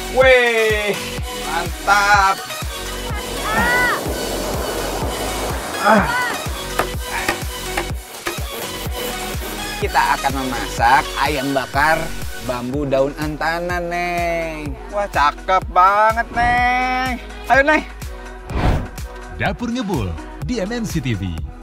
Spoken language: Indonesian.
Wih, mantap. Kita akan memasak ayam bakar bambu daun antana, Neng. Wah, cakep banget, Neng. Ayo, Neng. Dapur Ngebul di MNC TV.